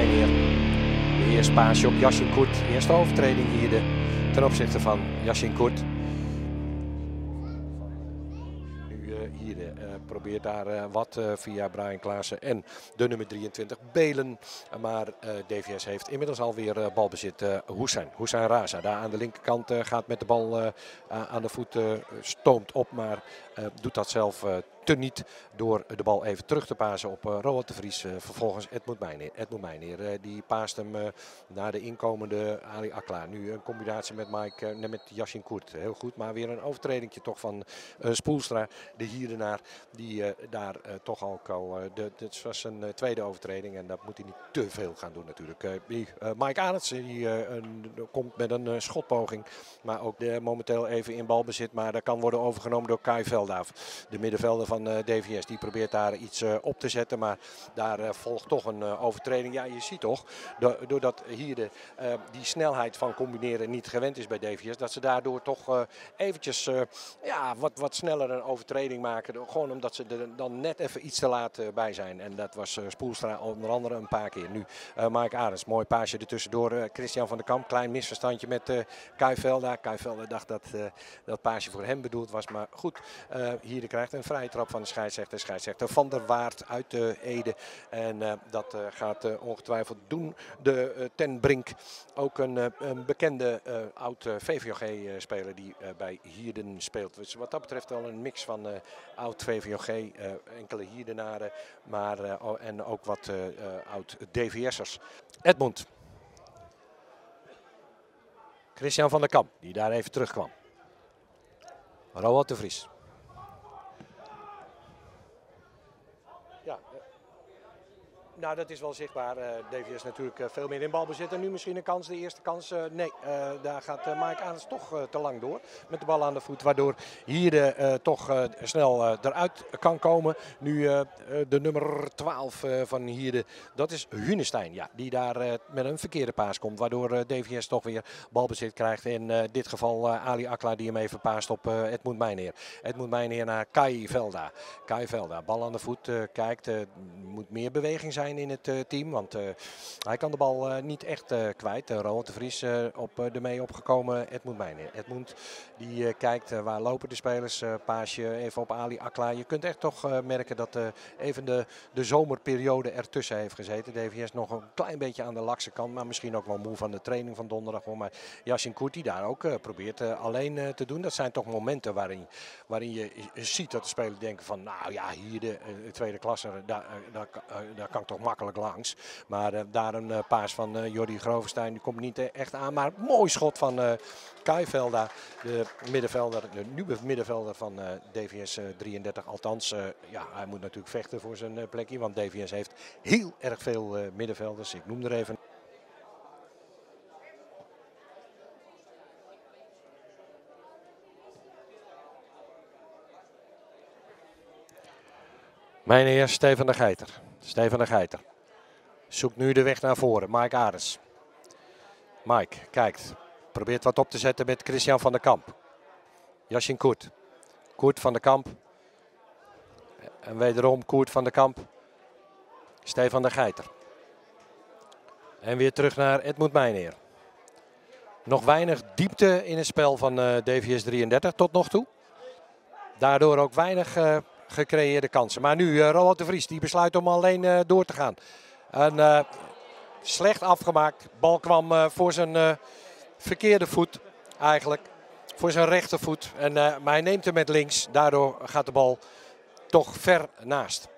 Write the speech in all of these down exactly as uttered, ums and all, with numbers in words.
Mijneer. De eerste paasje op Yasin Kurt. Eerste overtreding hier de, ten opzichte van Yasin Kurt. Nu uh, hier uh, probeert daar uh, wat uh, via Brian Klaassen en de nummer drieëntwintig Belen. Maar uh, D V S heeft inmiddels alweer uh, balbezit. Uh, Hussein, Hussein Raza daar aan de linkerkant uh, gaat met de bal uh, aan de voet, uh, stoomt op, maar uh, doet dat zelf uh, te niet door de bal even terug te pasen op uh, Roald de Vries. Uh, vervolgens Edmund Mijneer. Edmund Mijneer uh, die paast hem uh, naar de inkomende Ali Akla. Nu een combinatie met Mike, uh, met Yasin Kurt. Heel goed, maar weer een overtredingje toch van uh, Spoelstra, de Hierdenaar, die uh, daar uh, toch al ko. Uh, de, dit was een uh, tweede overtreding en dat moet hij niet te veel gaan doen natuurlijk. Uh, die, uh, Mike Arends die uh, een, komt met een uh, schotpoging, maar ook de, momenteel even in balbezit, maar dat kan worden overgenomen door Kai Veldaaf, de middenvelder van van uh, D V S. Die probeert daar iets uh, op te zetten, maar daar uh, volgt toch een uh, overtreding. Ja, je ziet toch, do doordat hier de, uh, die snelheid van combineren niet gewend is bij D V S, dat ze daardoor toch uh, eventjes uh, ja, wat, wat sneller een overtreding maken. Gewoon omdat ze er dan net even iets te laat uh, bij zijn. En dat was uh, Spoelstra onder andere een paar keer. Nu uh, Mike Arends, mooi paasje ertussendoor. Uh, Christian van der Kamp, klein misverstandje met uh, Kai Velda. Kai Velda dacht dat uh, dat paasje voor hem bedoeld was, maar goed. Uh, hier krijgt een vrije trap van de scheidsrechter. Scheidsrechter Van der Waard uit de Ede. En uh, dat uh, gaat uh, ongetwijfeld doen. De uh, Ten Brink, ook een, uh, een bekende uh, oud uh, V V O G-speler die uh, bij Hierden speelt. Dus wat dat betreft wel een mix van uh, oud V V O G, uh, enkele Hierdenaren, maar uh, oh, en ook wat uh, uh, oud D V S'ers. Edmund. Christian van der Kamp, die daar even terugkwam. Roald de Vries. Ja, uh, nou dat is wel zichtbaar. Uh, D V S natuurlijk uh, veel meer in balbezit. En nu misschien een kans, de eerste kans. Uh, nee, uh, daar gaat uh, Mike Arends toch uh, te lang door met de bal aan de voet. Waardoor hier de, uh, toch uh, snel uh, eruit kan komen. Nu uh, de nummer twaalf uh, van Hierde, dat is Hunestein. Ja, die daar uh, met een verkeerde paas komt. Waardoor uh, D V S toch weer balbezit krijgt. In uh, dit geval uh, Ali Akla die hem even paast op uh, Edmund Mijneer. Edmund Mijneer naar Kai Velda. Kai Velda, bal aan de voet. Uh, kijkt, uh, moet meer beweging zijn in het uh, team, want uh, hij kan de bal uh, niet echt uh, kwijt. Uh, Roald de Vries uh, op uh, de mee opgekomen Edmund Mijneer. Edmund die uh, kijkt uh, waar lopen de spelers. Uh, paasje even op Ali Akla. Je kunt echt toch uh, merken dat uh, even de, de zomerperiode ertussen heeft gezeten. D V S nog een klein beetje aan de lakse kant, maar misschien ook wel moe van de training van donderdag. Maar Yasin Kurt die daar ook uh, probeert uh, alleen uh, te doen. Dat zijn toch momenten waarin, waarin je ziet dat de spelers denken van nou ja, hier de uh, tweede klasse, daar, uh, daar, uh, daar kan ik toch makkelijk langs. Maar uh, daar een uh, paas van uh, Jordi Grovenstein, die komt niet uh, echt aan. Maar mooi schot van uh, Kai Velda, de middenvelder, de nieuwe middenvelder van uh, D V S uh, drieëndertig. Althans, uh, ja, hij moet natuurlijk vechten voor zijn uh, plekje, want D V S heeft heel erg veel uh, middenvelders. Ik noem er even. Mijn heer Stefan de Geiter. Stefan de Geiter zoekt nu de weg naar voren. Mike Arends. Mike kijkt. Probeert wat op te zetten met Christian van der Kamp. Yasin Kurt. Kurt van der Kamp. En wederom Kurt van der Kamp. Stefan de Geiter. En weer terug naar Edmund Mijneer. Nog weinig diepte in het spel van uh, D V S drieëndertig tot nog toe. Daardoor ook weinig uh, gecreëerde kansen. Maar nu uh, Roald de Vries die besluit om alleen uh, door te gaan. En, uh, slecht afgemaakt. Bal kwam uh, voor zijn uh, verkeerde voet eigenlijk. Voor zijn rechtervoet. En, uh, maar hij neemt hem met links. Daardoor gaat de bal toch ver naast.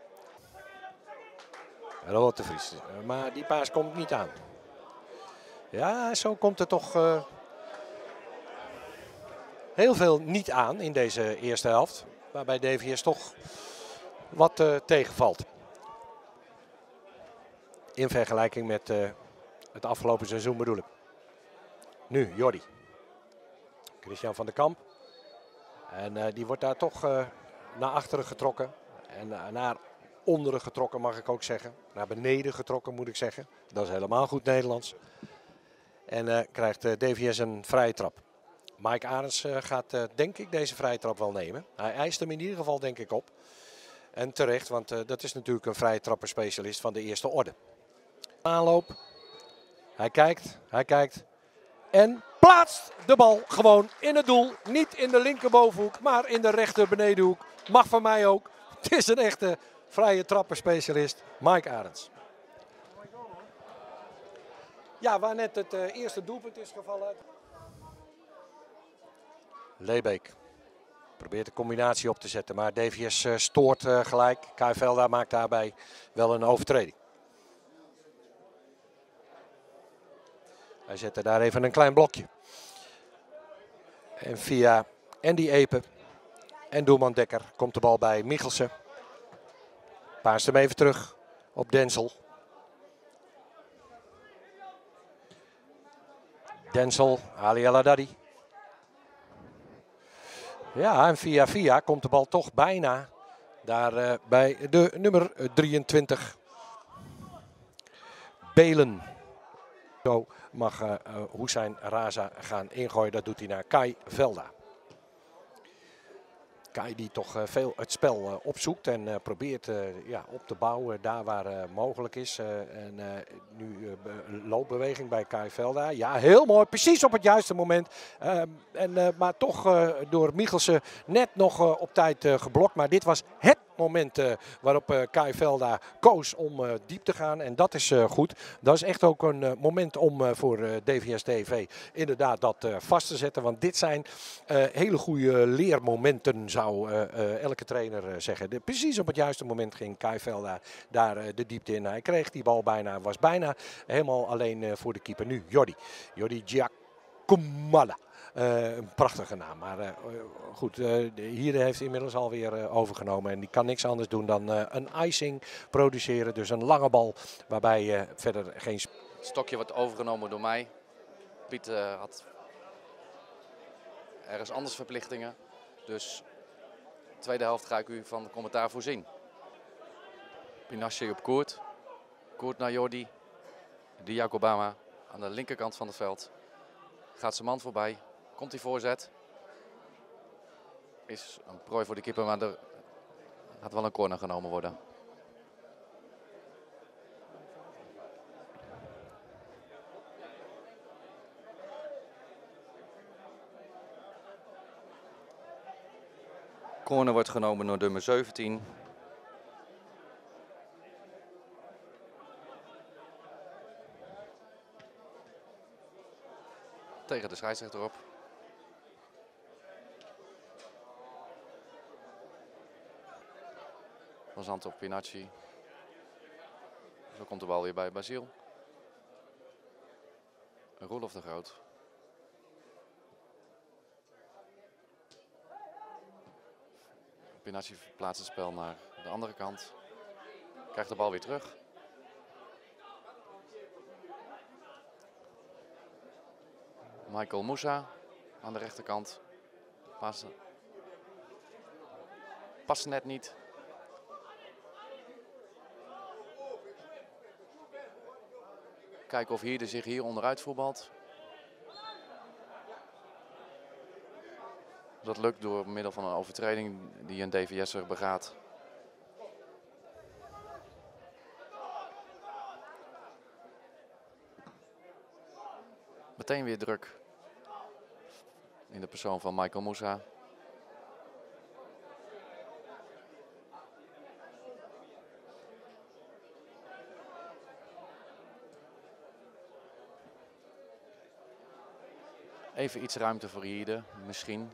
Roald de Vries. Uh, maar die paas komt niet aan. Ja, zo komt er toch uh, heel veel niet aan in deze eerste helft. Waarbij D V S toch wat uh, tegenvalt. In vergelijking met uh, het afgelopen seizoen bedoel ik. Nu Jordi. Christian van der Kamp. En uh, die wordt daar toch uh, naar achteren getrokken. En uh, naar onderen getrokken mag ik ook zeggen. Naar beneden getrokken moet ik zeggen. Dat is helemaal goed Nederlands. En uh, krijgt uh, D V S een vrije trap. Mike Arends uh, gaat uh, denk ik deze vrije trap wel nemen. Hij eist hem in ieder geval denk ik op. En terecht, want uh, dat is natuurlijk een vrije trapperspecialist van de eerste orde. Aanloop. Hij kijkt, hij kijkt. En plaatst de bal gewoon in het doel. Niet in de linkerbovenhoek, maar in de rechter benedenhoek. Mag van mij ook. Het is een echte vrije trappenspecialist, Mike Arends. Ja, waar net het uh, eerste doelpunt is gevallen. Lebeek probeert de combinatie op te zetten, maar D V S uh, stoort uh, gelijk. Kai Velda maakt daarbij wel een overtreding. Hij zette daar even een klein blokje. En via Andy Epe en doelman Dekker komt de bal bij Michelsen. Paast hem even terug op Denzel. Denzel, Ali El Haddadi. Ja, en via via komt de bal toch bijna daar uh, bij de nummer drieëntwintig. Belen. Zo mag uh, uh, Hussein Raza gaan ingooien. Dat doet hij naar Kai Velda. Kai die toch uh, veel het spel uh, opzoekt en uh, probeert uh, ja, op te bouwen daar waar uh, mogelijk is. Uh, en uh, nu uh, loopbeweging bij Kai Velda. Ja, heel mooi. Precies op het juiste moment. Uh, en, uh, maar toch uh, door Michelsen net nog uh, op tijd uh, geblokt. Maar dit was het moment uh, waarop uh, Kai Velda koos om uh, diep te gaan. En dat is uh, goed. Dat is echt ook een uh, moment om uh, voor uh, D V S T V inderdaad dat uh, vast te zetten. Want dit zijn uh, hele goede leermomenten, zou uh, uh, elke trainer uh, zeggen. De, precies op het juiste moment ging Kai Velda daar uh, de diepte in. Hij kreeg die bal bijna, was bijna helemaal alleen uh, voor de keeper. Nu Jordi. Jordi Giacomolla. Uh, een prachtige naam, maar uh, goed, uh, hier heeft hij inmiddels alweer uh, overgenomen en die kan niks anders doen dan uh, een icing produceren. Dus een lange bal waarbij uh, verder geen... Het stokje wordt overgenomen door mij. Piet uh, had ergens anders verplichtingen, dus de tweede helft ga ik u van de commentaar voorzien. Pinasje op Koert, Koert naar Jordi, Diakobama aan de linkerkant van het veld. Gaat zijn man voorbij. Komt die voorzet. Is een prooi voor de keeper, maar er gaat wel een corner genomen worden. Corner wordt genomen door nummer zeventien. Tegen de scheidsrechter op. Van Zandt op Pinacci. Zo komt de bal weer bij Basiel. Roelof de Groot. Pinacci verplaatst het spel naar de andere kant. Krijgt de bal weer terug. Michael Moussa aan de rechterkant. Pas, past net niet. Kijken of Hierde zich hier onderuit voetbalt. Dat lukt door middel van een overtreding die een D V S'er begaat. Meteen weer druk in de persoon van Michael Moussa. Even iets ruimte voor Hierde, misschien.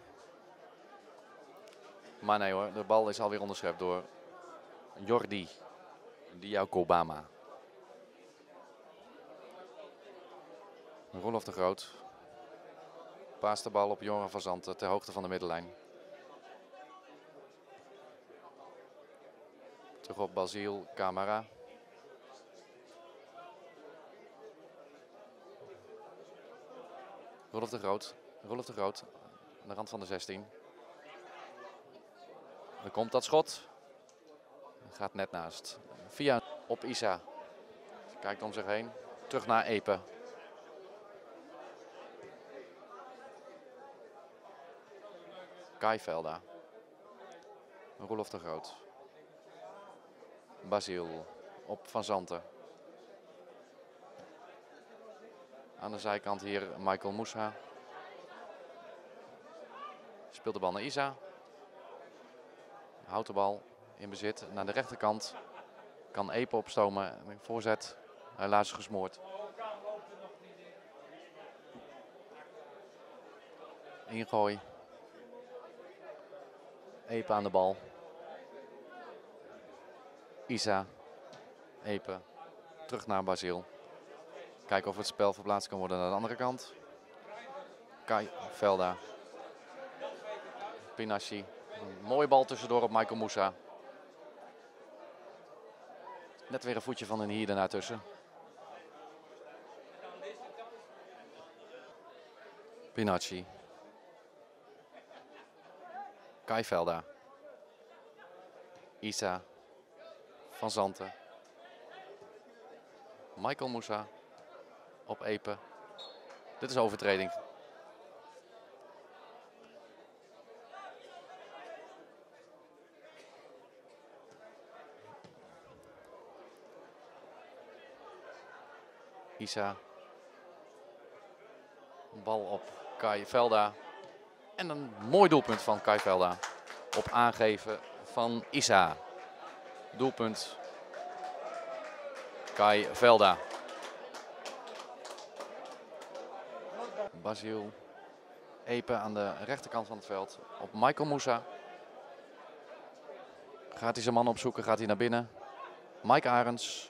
Maar nee hoor, de bal is alweer onderschept door Jordi Diakobama. Roelof de Groot. Paast de bal op Joran van Zandt ter hoogte van de middenlijn. Terug op Basiel Camara. Roelof de Groot. Roelof de Groot aan de rand van de zestien. Dan komt dat schot. Gaat net naast. Via op Isa. Kijkt om zich heen. Terug naar Epe. Kai Velda. Roelof de Groot. Basiel op Van Zanten. Aan de zijkant hier Michael Moussa. Speelt de bal naar Isa. Houdt de bal in bezit. Naar de rechterkant kan Epe opstomen. Voorzet. Helaas gesmoord. Ingooi. Epe aan de bal. Isa. Epe. Terug naar Basile. Kijken of het spel verplaatst kan worden naar de andere kant. Kai Velda. Pinasci. Een mooie bal tussendoor op Michael Moussa. Net weer een voetje van een hier daarna tussen. Pinasci. Kai Velda. Isa. Van Zanten. Michael Moussa. Op Epe. Dit is overtreding. Isa. Bal op Kai Velda. En een mooi doelpunt van Kai Velda. Op aangeven van Isa. Doelpunt Kai Velda. Basile. Epe aan de rechterkant van het veld. Op Michael Moussa. Gaat hij zijn man opzoeken? Gaat hij naar binnen? Mike Arends.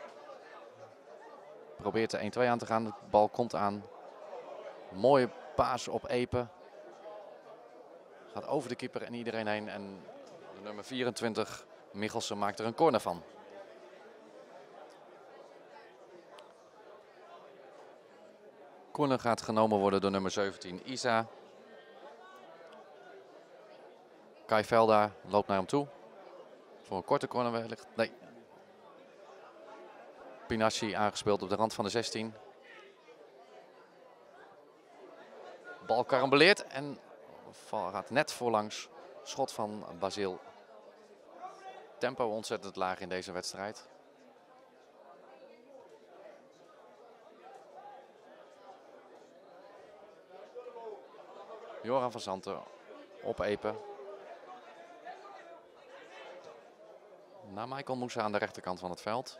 Probeert de een twee aan te gaan. De bal komt aan. Mooie paas op Epe. Gaat over de keeper en iedereen heen. En de nummer vierentwintig, Michelsen, maakt er een corner van. Corner gaat genomen worden door nummer zeventien, Isa. Kai Velda loopt naar hem toe. Voor een korte corner wellicht. Nee. Pinasci aangespeeld op de rand van de zestien. Bal karambeleert en gaat net voorlangs. Schot van Basile. Tempo ontzettend laag in deze wedstrijd. Joran van Zanten op Epe. Naar Michael Moussa aan de rechterkant van het veld.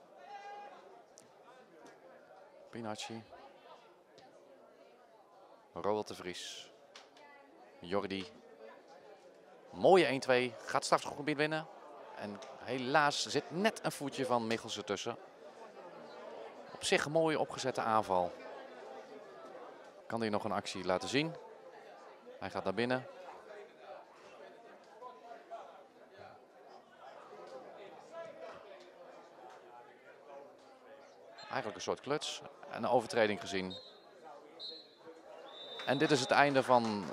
Pinasci. Roald de Vries. Jordi. Mooie een twee. Gaat strafschopgebied winnen. En helaas zit net een voetje van Michelsen tussen. Op zich een mooie opgezette aanval. Kan hij nog een actie laten zien. Hij gaat naar binnen. Eigenlijk een soort kluts. En een overtreding gezien. En dit is het einde van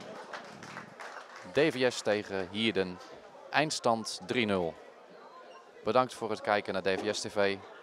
D V S tegen Hierden. Eindstand drie nul. Bedankt voor het kijken naar D V S T V.